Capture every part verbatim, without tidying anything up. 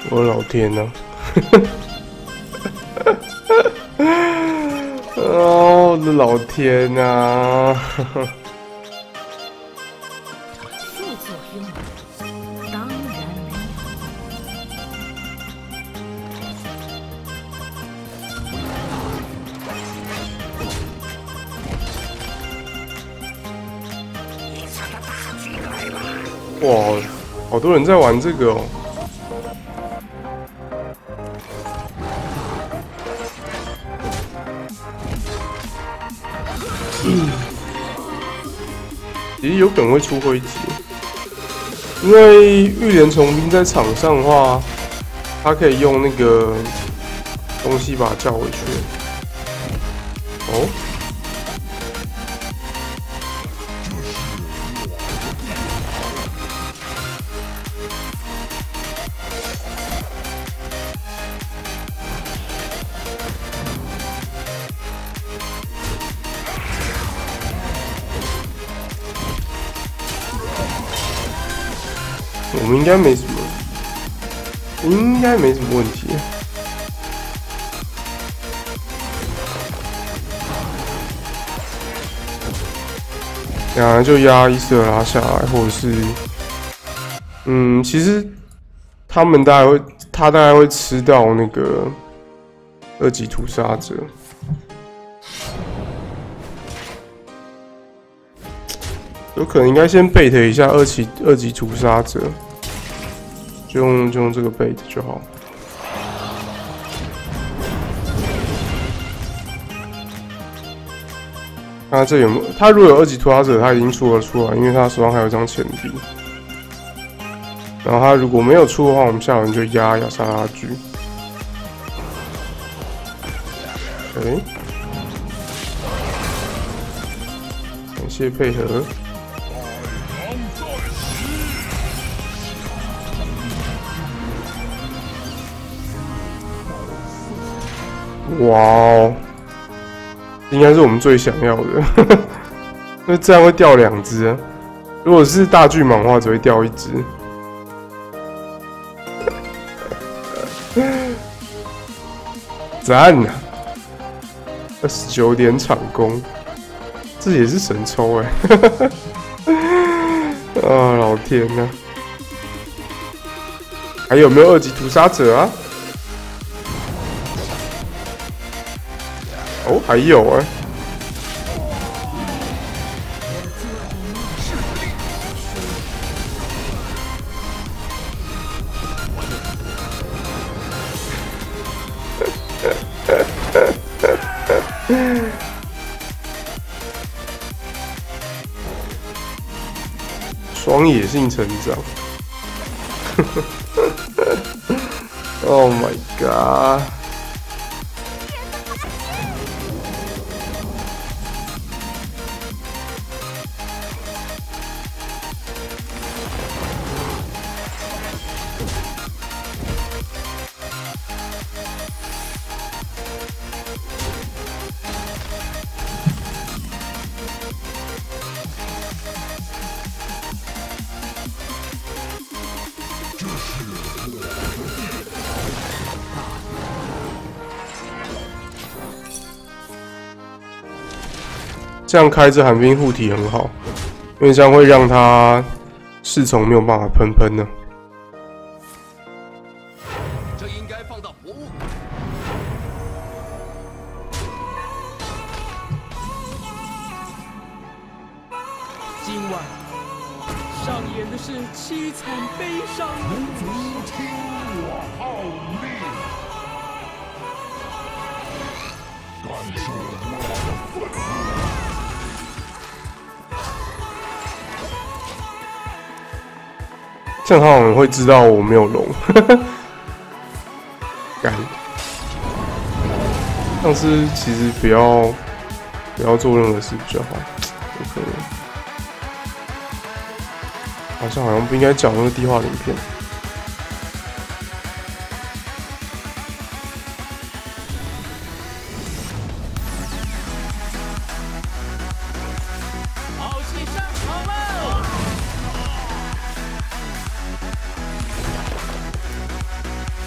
我的老天呐、啊！哦，我的老天呐、啊！ 副作用当然没有。哇，好多人在玩这个哦。 其实有可能会出灰级，因为玉莲虫兵在场上的话，它可以用那个东西把它叫回去。哦，我们应该没什么，应该没什么问题。然后就压伊瑟拉下来，或者是，嗯，其实他们大概会，他大概会吃到那个二级屠杀者。有可能应该先 bait 一下二级二级屠杀者，就用就用这个 bait 就好。看他这有没有？他如果有二级屠杀者，他已经出了出来，因为他手上还有一张钱币。然后他如果没有出的话，我们下轮就压亚莎拉锯。OK， 感谢配合。 哇哦，应该是我们最想要的，那这样会掉两只啊。如果是大巨蟒的话，只会掉一只。赞啊！二十九点场攻，这也是神抽哎！啊，老天呐、啊！还有没有二级屠杀者啊？ 哦，还有哎、欸，双野性成长。Oh my god！ 这样开着寒冰护体很好，因为这样会让他侍从没有办法喷喷呢。 这应该放到博物馆。 今晚上演的是凄惨悲伤的故事。 听我号令，感受我的愤怒。 这样他好像会知道我没有龙，干。上次其实不要不要做任何事比较好，有可能。好像好像不应该讲那个地化鳞片。 好戏上场喽！ ， 我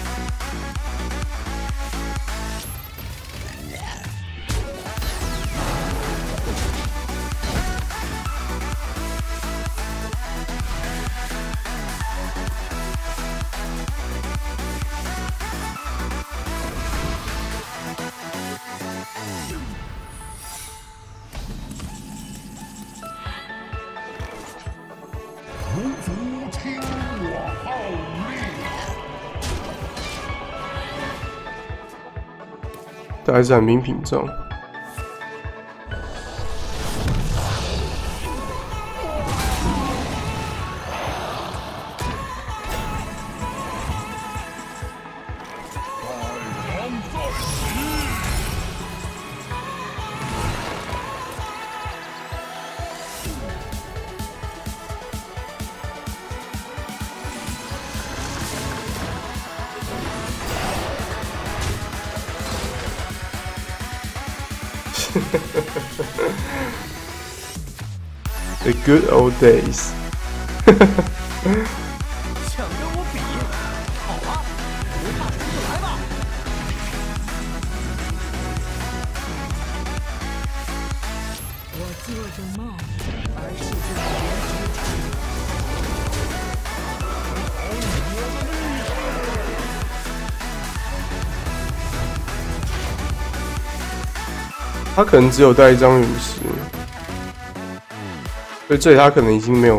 听我号令！ 带伞兵屏障。The good old days 。 想跟我比？好啊，不怕输就来吧。 我做着梦，而是这颜值。 他可能只有带一张陨石，所以这里他可能已经没有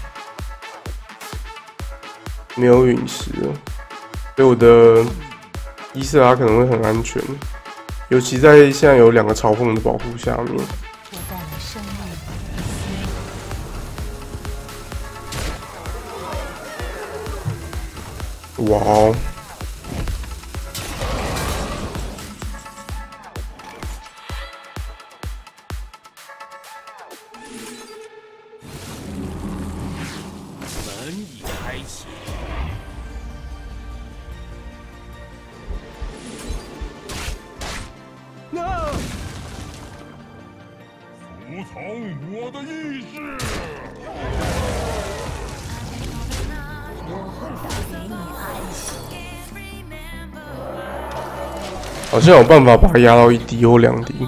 没有陨石了，所以我的伊瑟拉可能会很安全，尤其在现在有两个嘲讽的保护下面。 我带来生命。 哇哦！ 门已开启。 那服从我的意志。 我会带给你安息。 好像有办法把它压到一滴或两滴，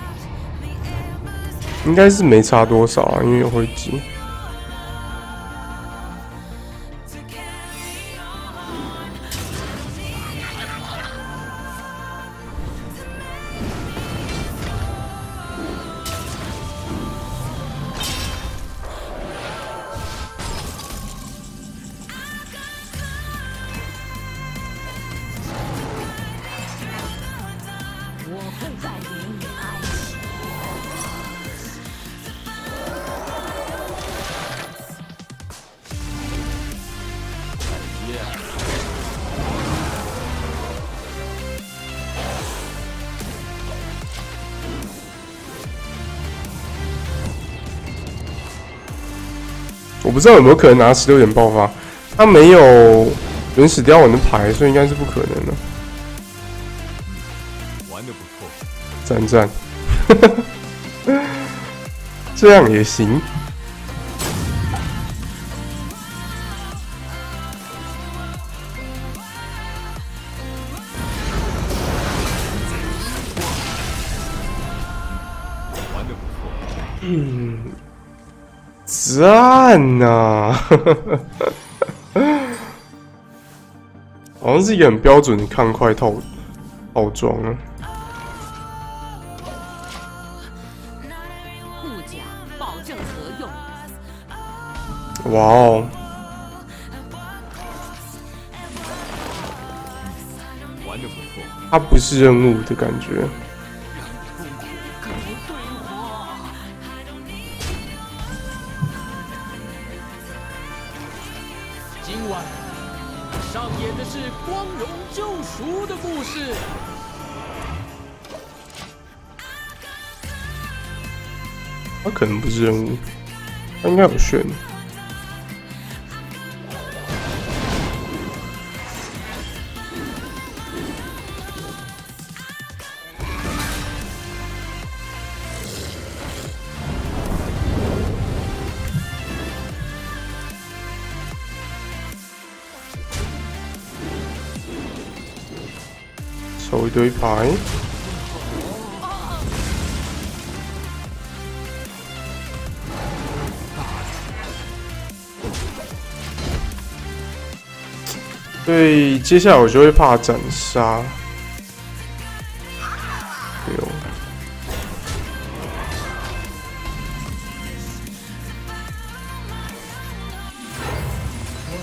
应该是没差多少啊，因为有会击。 我会带给你安息。 我不知道有没有可能拿十六点爆发，他没有原始雕纹的牌，所以应该是不可能的。 玩得不错。 赞赞，这样也行。 玩得不错。 嗯，赞呐！好像是一个很标准的抗快套套装啊。 护甲保证合用。 哇哦！ 玩得不错。 它不是任务的感觉。 跟我对话。今晚上演的是光荣救赎的故事。 它可能不是任务，它应该有炫。收一堆牌。所以接下来我就会怕斩杀。六。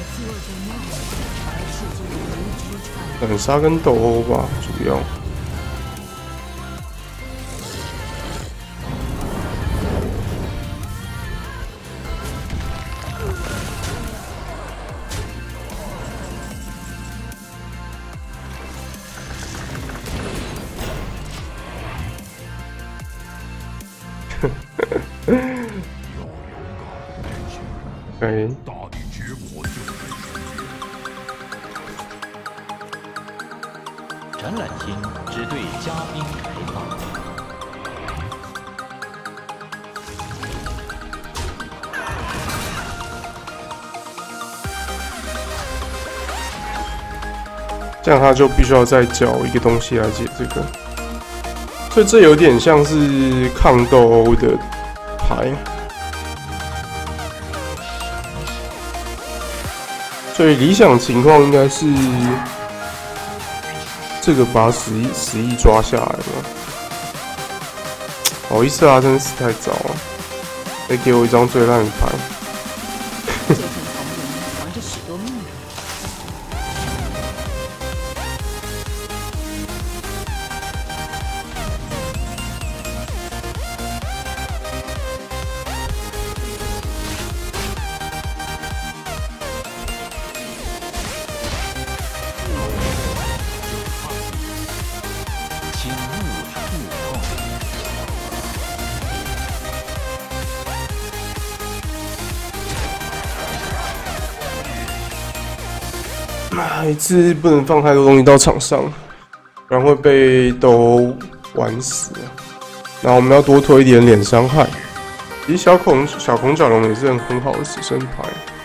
做着梦，而世界为之颤抖。 斩杀跟斗殴吧，主要。对， 大地结果就在身边。 展览厅只对嘉宾开放。 这样他就必须要再缴一个东西来解这个，所以这有点像是抗斗殴的牌。所以理想情况应该是这个把十亿十亿抓下来嘛。不好意思啊，真的死太早了，再给我一张最烂的牌。 这片丛林藏着许多秘密。 请勿触碰。 啊，一次不能放太多东西到场上，不然会被都玩死。然后我们要多推一点脸伤害。其实小孔小孔角龙也是很很好的死神牌。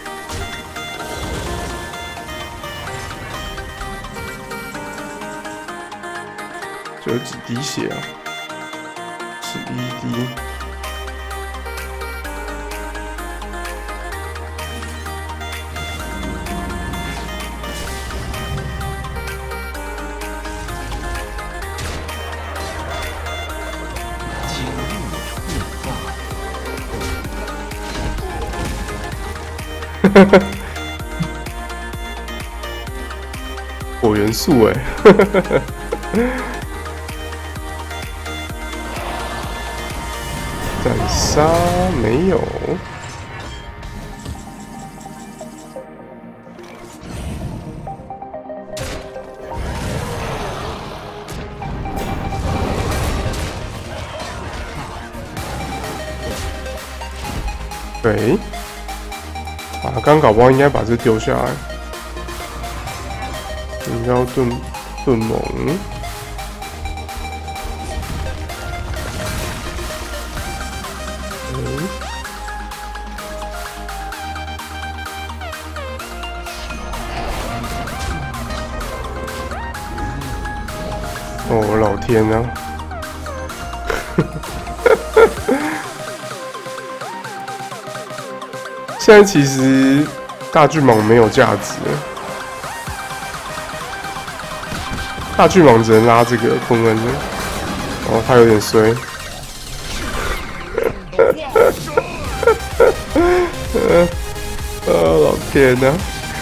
这有几滴血啊？十一滴。 请勿触碰。 火元素哎。斩杀没有，对，啊，刚搞不好应该把这丢下来，应该要盾盾猛。哦，老天啊！现在其实大巨蟒没有价值了，大巨蟒只能拉这个昆恩的，哦，他有点衰。呃，呃，老天啊！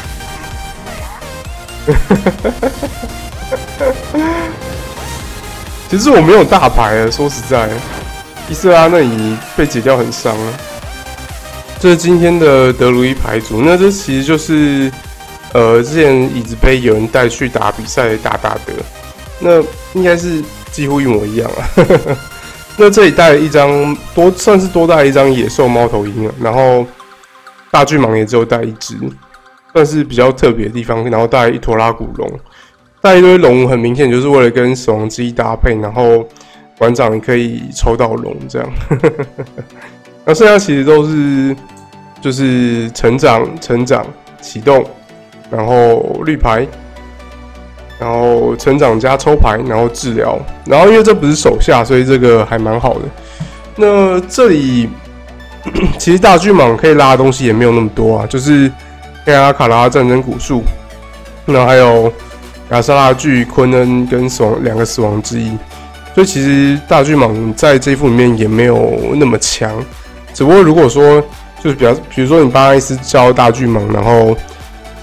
其实我没有大牌了，说实在，伊瑟拉那里被解掉很伤啊。这是今天的德鲁伊牌组，那这其实就是呃之前椅子杯有人带去打比赛的大大德，那应该是几乎一模一样啊。那这里带了一张多，算是多带了一张野兽猫头鹰啊，然后大巨蟒也只有带一只，算是比较特别的地方，然后带了一坨拉古龙。带一堆龙，很明显就是为了跟死亡之翼搭配，然后馆长也可以抽到龙这样。那剩下其实都是就是成长、成长、启动，然后绿牌，然后成长加抽牌，然后治疗。然后因为这不是手下，所以这个还蛮好的。那这里其实大巨蟒可以拉的东西也没有那么多啊，就是黑阿卡拉战争古树，然后还有亚莎拉巨、昆恩跟死亡两个死亡之翼，所以其实大巨蟒在这一副里面也没有那么强。只不过如果说就是比较，比如说你巴拉伊斯教大巨蟒，然后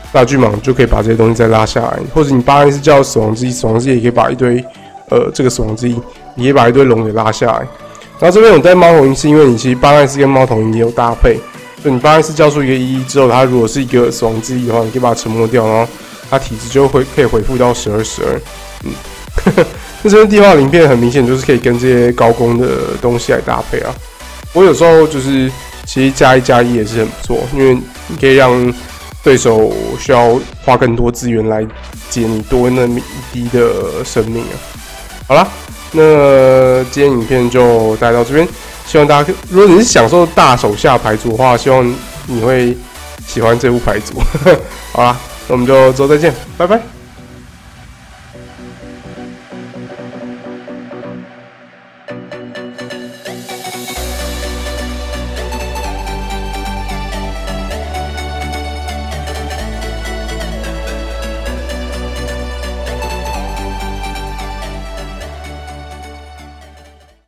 大巨蟒就可以把这些东西再拉下来，或者你八暗示叫死亡之翼，死亡之翼也可以把一堆呃这个死亡之翼，你可以把一堆龙给拉下来。然后这边有带猫头鹰，是因为你其实八暗示跟猫头鹰也有搭配，就你八暗示叫出一个一之后，它如果是一个死亡之翼的话，你可以把它沉默掉，然后它体质就会可以恢复到十二十二。嗯，那这边地化鳞片很明显就是可以跟这些高攻的东西来搭配啊。我有时候就是其实加一加一也是很不错，因为你可以让对手需要花更多资源来解你多那么一滴的生命啊。好啦，那今天影片就带到这边，希望大家如果你是享受大手下牌组的话，希望你会喜欢这部牌组。好啦，那我们就之后再见，拜拜。